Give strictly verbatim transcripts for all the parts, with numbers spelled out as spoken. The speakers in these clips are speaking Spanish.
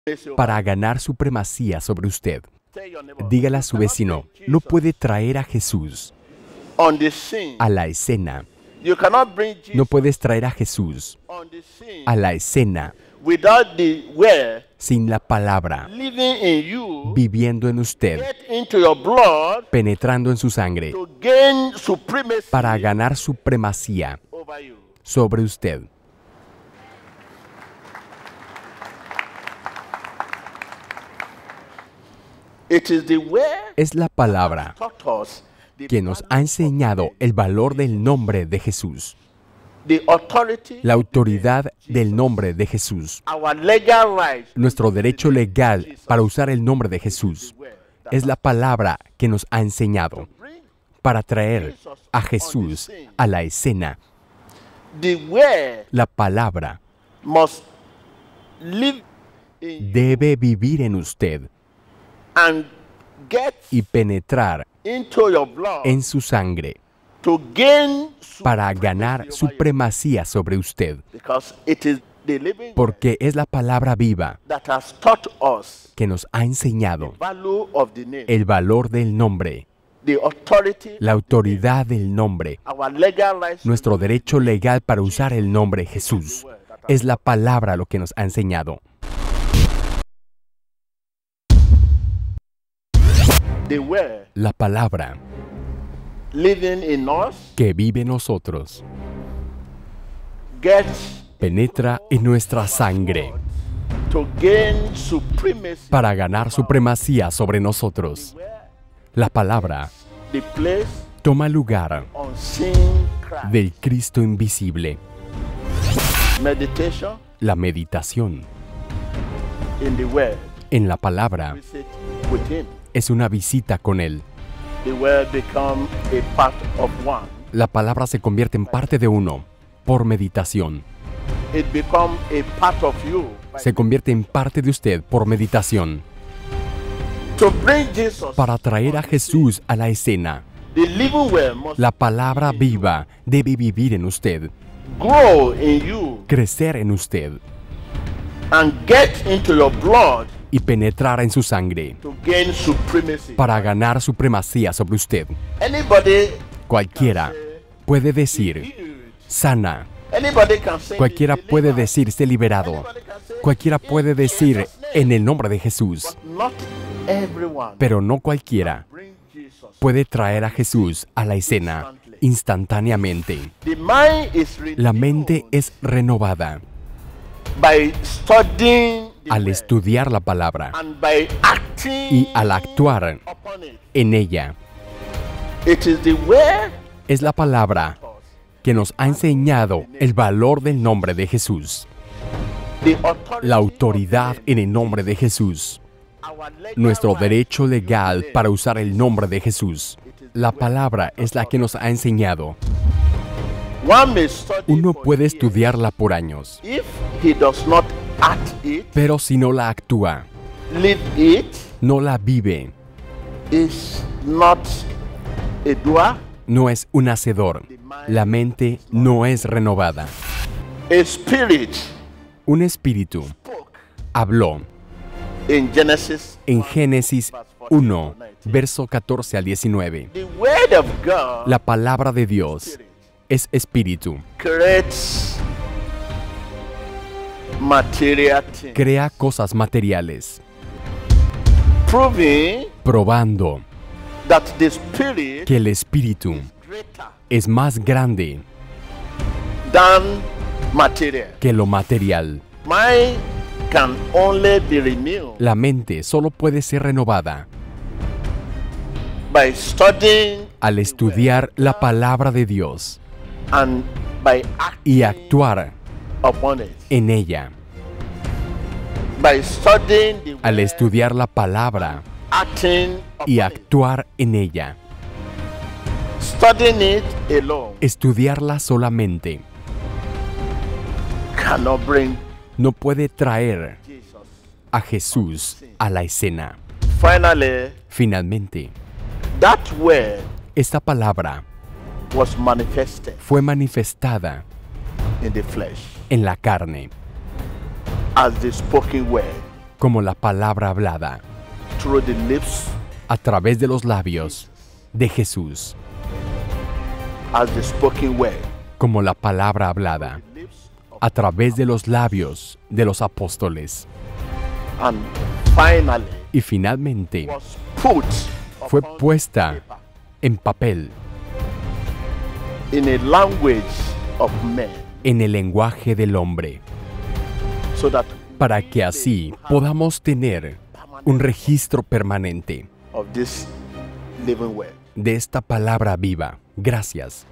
para ganar supremacía sobre usted. Dígale a su vecino, no puede traer a Jesús a la escena. No puedes traer a Jesús a la escena sin la palabra viviendo en usted, penetrando en su sangre para ganar supremacía sobre usted. Es la palabra que nos ha enseñado el valor del nombre de Jesús, la autoridad del nombre de Jesús, nuestro derecho legal para usar el nombre de Jesús. Es la palabra que nos ha enseñado para traer a Jesús a la escena. La palabra debe vivir en usted y penetrar en su sangre para ganar supremacía sobre usted, porque es la palabra viva que nos ha enseñado el valor del nombre, la autoridad del nombre, nuestro derecho legal para usar el nombre Jesús. Es la palabra lo que nos ha enseñado. La palabra que vive en nosotros penetra en nuestra sangre para ganar supremacía sobre nosotros. La palabra toma lugar del Cristo invisible. La meditación en la palabra es una visita con Él. La palabra se convierte en parte de uno por meditación. Se convierte en parte de usted por meditación. Para traer a Jesús a la escena, la palabra viva debe vivir en usted, crecer en usted y penetrar en su sangre para ganar supremacía sobre usted. Cualquiera puede decir, sana. Cualquiera puede decir, sé liberado. Cualquiera puede decir, en el nombre de Jesús. Pero no cualquiera puede traer a Jesús a la escena instantáneamente. La mente es renovada al estudiar la palabra y al actuar en ella. Es la palabra que nos ha enseñado el valor del nombre de Jesús, la autoridad en el nombre de Jesús, nuestro derecho legal para usar el nombre de Jesús. La palabra es la que nos ha enseñado. Uno puede estudiarla por años, pero si no la actúa, no la vive, no es un hacedor, la mente no es renovada. Un espíritu habló en Génesis uno, verso catorce al diecinueve. La palabra de Dios es espíritu. Crea cosas materiales, probando que el espíritu es más grande que lo material. La mente solo puede ser renovada al estudiar la palabra de Dios y actuar en ella. Al estudiar la palabra y actuar en ella. Estudiarla solamente no puede traer a Jesús a la escena. Finalmente, esta palabra fue manifestada en la carne como la palabra hablada through the lips a través de los labios de Jesús, as the spoken word como la palabra hablada a través de los labios de los apóstoles. and finally Y finalmente was put fue upon puesta paper en papel, in a language of men, en el lenguaje del hombre, so that para que así podamos tener un registro permanente of this living word. de esta palabra viva. Gracias.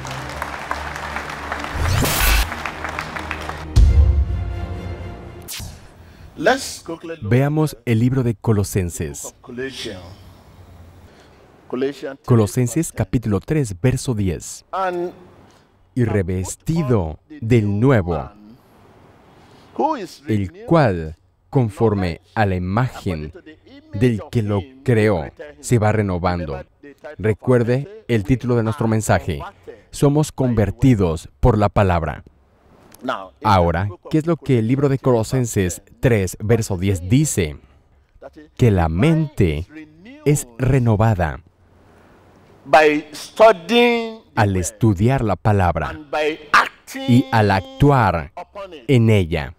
Let's quickly look Veamos el libro de Colosenses. at Colossians. Colossians Colosenses capítulo tres, verso diez. and Y revestido del nuevo, who is el renewed cual, conforme a la imagen del que lo creó, se va renovando. Recuerde el título de nuestro mensaje. Somos convertidos por la palabra. now Ahora, ¿qué es lo que el libro de Colosenses tres, verso diez dice? Que la mente es renovada by studying al estudiar la palabra and by acting y al actuar upon it. en ella.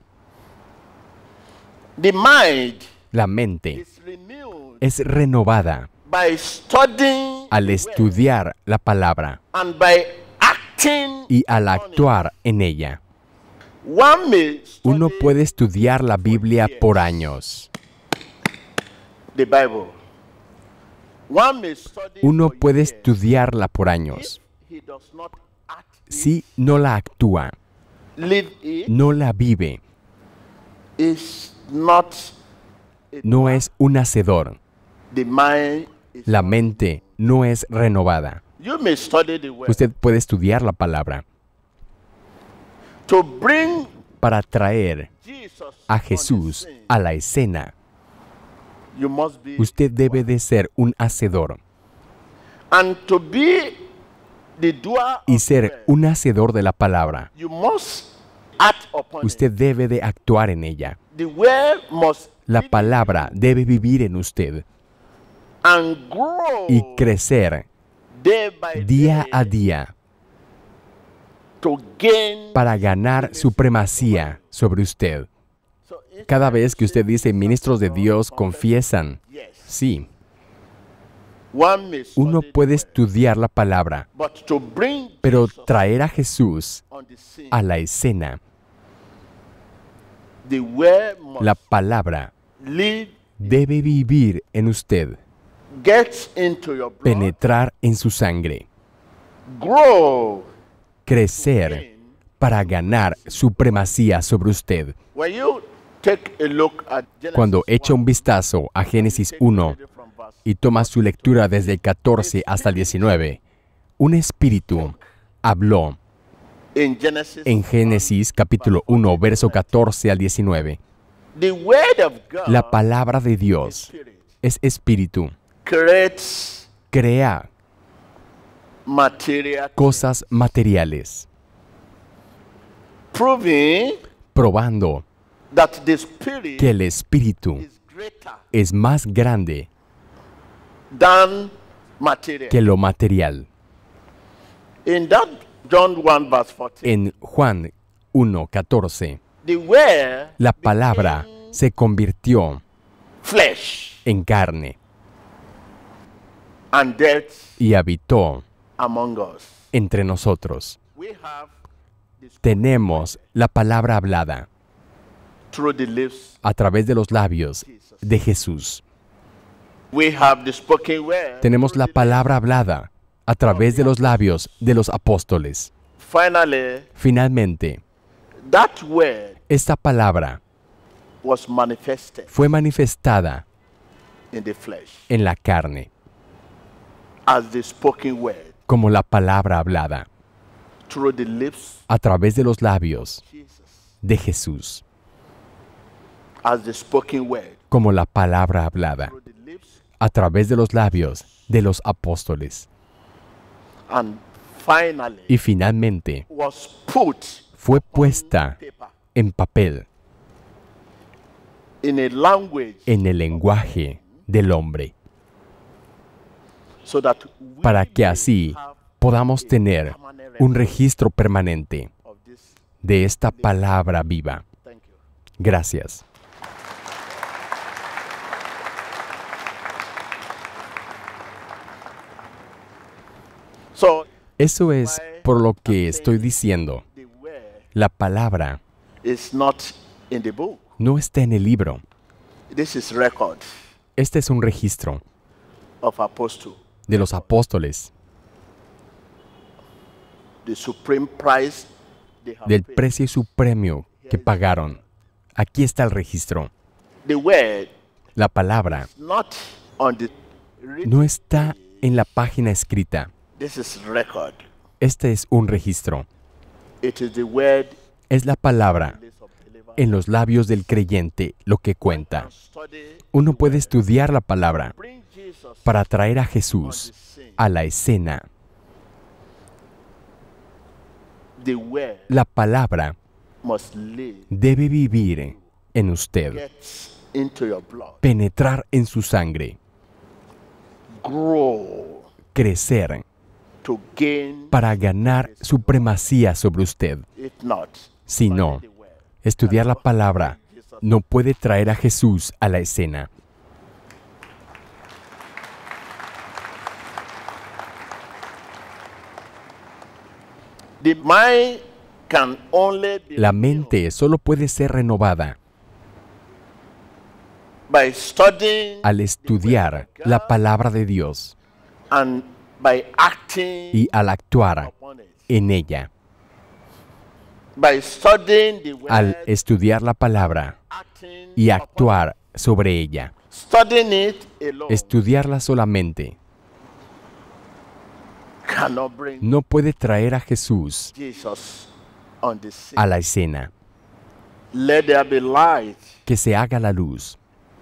The mind La mente is renewed es renovada by studying al estudiar la palabra and by acting. y al actuar en ella. One may Uno study puede estudiar la Biblia por años. the Bible. One may study Uno for puede years. estudiarla por años. He does not act it, Si no la actúa, live it, no la vive, is not a- no es un hacedor. the mind is La mente no es renovada. you may study the word Usted puede estudiar la palabra to bring para traer Jesus a on the Jesús scene. a la escena. You must be Usted debe de ser un hacedor and to be the doer y of ser the word, un hacedor de la palabra. you must act upon Usted debe de actuar en ella. it. The word must La live palabra debe vivir en usted and grow y crecer day by día day a día to gain. para ganar supremacía sobre usted. So if Cada vez que usted dice ministros de Dios confiesan, yes, sí, one may uno study the puede word, estudiar la palabra, but to bring pero Jesus traer a Jesús on the scene, a la escena, the word must la palabra live, debe vivir en usted, get into your blood, penetrar en su sangre, grow. crecer para ganar supremacía sobre usted. When you take a look at Genesis Cuando echa un vistazo a Génesis uno from verse y toma su lectura desde el catorce hasta el diecinueve, un espíritu habló in Genesis, en Génesis capítulo uno, verso catorce al diecinueve. the word of God La palabra de Dios Spirit es espíritu, creates crea material, cosas materiales, proving probando that the spirit que el espíritu is greater es más grande than material. que lo material. In that John one verse fourteen, En Juan uno, catorce, the word la palabra se convirtió flesh en carne and death y habitó among us. entre nosotros. We have the sp- Tenemos la palabra hablada through the lips. a través de los labios de Jesús. We have the spoken word. Tenemos through la the palabra hablada a través de los labios de los apóstoles. lips. Finally, Finalmente, that word esta palabra was manifested fue manifestada in the flesh en la carne as the spoken word como la palabra hablada through the lips a través de los labios of Jesus, de Jesús, as the spoken word como la palabra hablada through the lips, a través de los labios de los apóstoles. and finally Y finalmente was put fue puesta paper. en papel in a language en el lenguaje del hombre, so that we para que así podamos tener un registro permanente of this. de esta palabra viva. Thank you. Gracias. So Eso es por lo que estoy diciendo. the word La palabra is not in the book. no está en el libro. This is record Este es un registro of apostle. de los apóstoles, The supreme price they have del paid. precio y su premio que pagaron. Aquí está el registro. The word La palabra not on the written. no está en la página escrita. This is record. Este es un registro. It is the word Es la palabra of believer. en los labios del creyente lo que cuenta. Study, Uno puede estudiar la palabra bring Jesus para traer a on the Jesús scene. a la escena. The word La palabra must live, debe vivir en usted, get into your blood, penetrar en su sangre, grow crecer to gain. para ganar supremacía sobre usted. If not, Si no, the word. estudiar la palabra no puede traer a Jesús a la escena. The mind can only be La mente solo puede ser renovada by studying al estudiar la palabra de Dios and by acting y al actuar upon it. en ella. By studying the word, Al estudiar la palabra acting y upon actuar sobre ella. it. Studying it alone Estudiarla solamente cannot bring no puede traer a Jesús Jesus on the scene. a la escena. Let there be light. Que se haga la luz.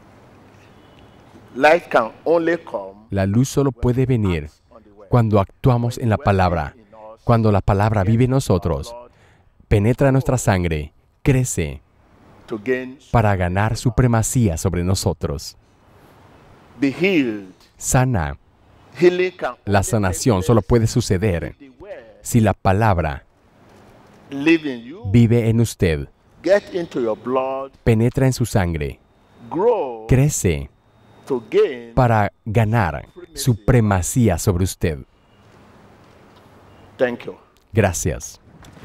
Light can only come La luz solo puede venir on the word. cuando actuamos en la palabra. In us, Cuando la palabra vive en nosotros, Lord, penetra nuestra sangre, crece to gain, para ganar supremacía sobre nosotros. be healed. Sana. Healing can La only sanación take solo place puede suceder if the word si la palabra live in you, vive en usted, get into your blood, penetra en su sangre, grow crece to gain. para ganar supremacía sobre usted. Thank you. Gracias.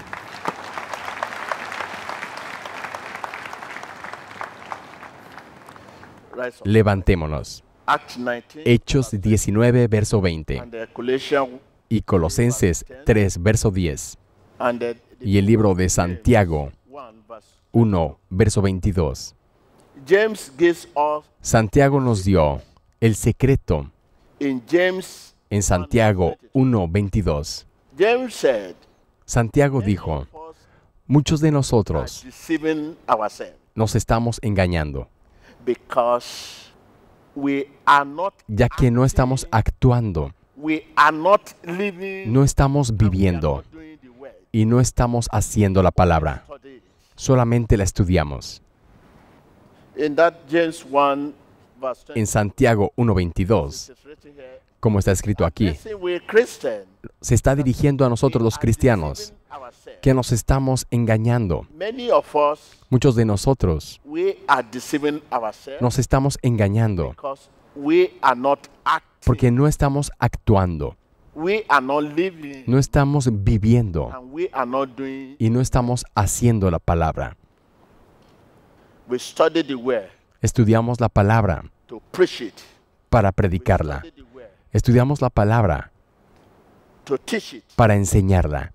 Rise up. Levantémonos. Acts nineteen Hechos diecinueve, verso veinte. and the Colossians Y Colosenses tres, verso diez. and the, the Y el libro de Santiago one verse. uno, verso veintidós. James gives us Santiago nos dio el secreto in James. en Santiago uno, veintidós. James said, Santiago dijo, us muchos de are nosotros deceiving ourselves nos estamos engañando, because we are not ya que no estamos actuando, we are not living no estamos we are viviendo not doing the work. y no estamos haciendo la palabra, Study. solamente la estudiamos. In that James one verse twenty, En Santiago uno, veintidós, it's written here, como está escrito aquí, listen, we're Christian. se está dirigiendo a nosotros los cristianos Deceiving ourselves. que nos estamos engañando. Many of us, Muchos de nosotros we are deceiving ourselves nos estamos engañando because we are not acting. porque no estamos actuando, We are not living no estamos viviendo and we are not doing. y no estamos haciendo la palabra. We study the word Estudiamos la palabra to preach it. para predicarla. Study the word Estudiamos la palabra to teach it. para enseñarla.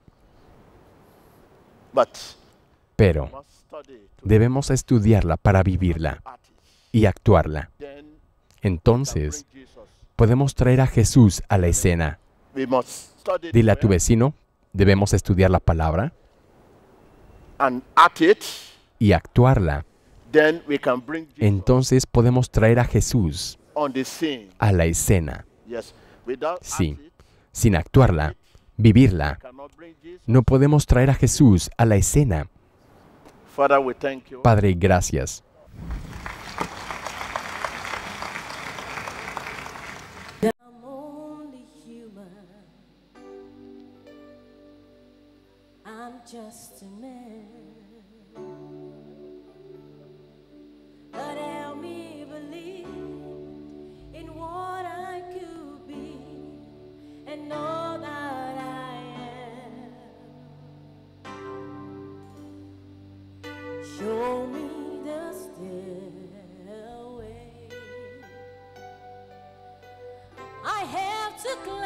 But Pero we must study it to debemos estudiarla para vivirla act it. y actuarla. Then Entonces, bring Jesus. podemos traer a Jesús a la escena. We must study the Dile a tu word vecino, debemos estudiar la palabra and act it. y actuarla. Then we can bring Jesus Entonces podemos traer a Jesús on the scene. a la escena. Yes. Without Sí. act it, Sin actuarla, vivirla, cannot bring Jesus. no podemos traer a Jesús a la escena. Father, we thank you. Padre, gracias. Testament. But help me believe in what I could be and know that I am. Show me the stairway I have to climb.